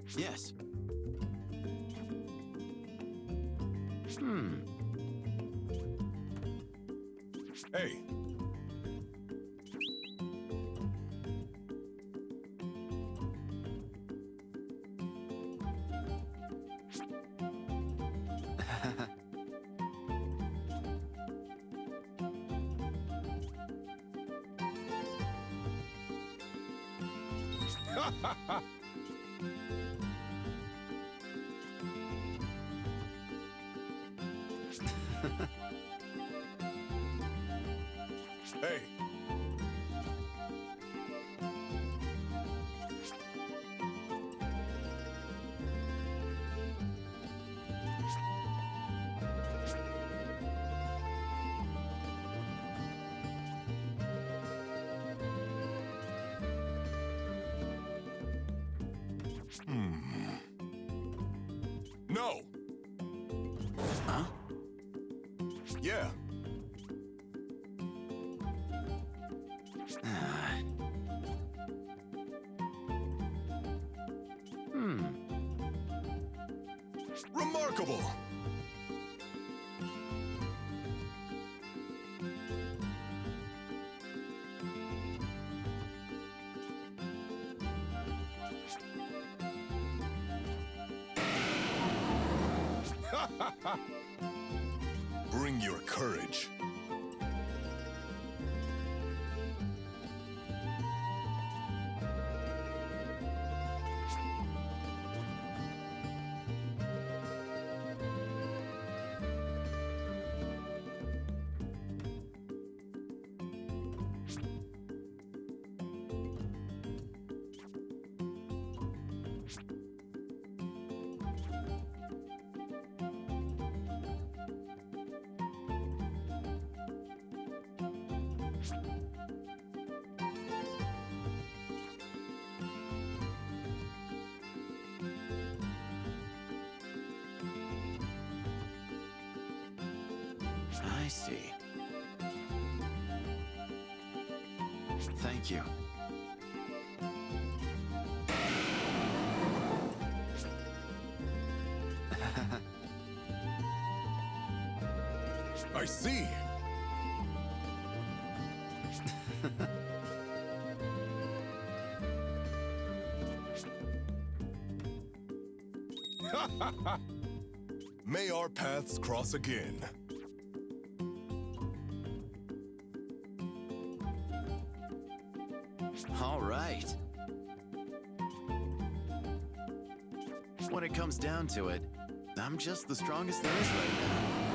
Yes. Hey. Hey. No. Huh? Yeah. Remarkable. Bring your courage. I see. Thank you. I see. May our paths cross again. All right. When it comes down to it, I'm just the strongest there is right now.